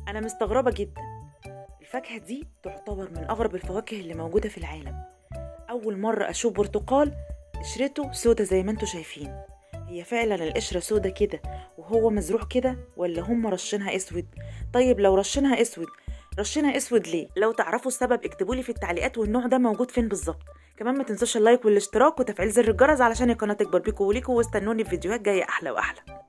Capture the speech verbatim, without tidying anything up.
انا مستغربة جدا. الفاكهة دي تعتبر من اغرب الفواكه اللي موجودة في العالم. اول مرة اشوف برتقال قشرته سودا زي ما انتوا شايفين. هي فعلا القشرة سودا كده وهو مزروع كده، ولا هم رشينها اسود؟ طيب لو رشينها اسود، رشينها اسود ليه؟ لو تعرفوا السبب اكتبولي في التعليقات، والنوع ده موجود فين بالظبط. كمان ما تنسوش اللايك والاشتراك وتفعيل زر الجرس علشان القناة تكبر بيكوا وليكوا، واستنوني في فيديوهات جاية احلى واحلى.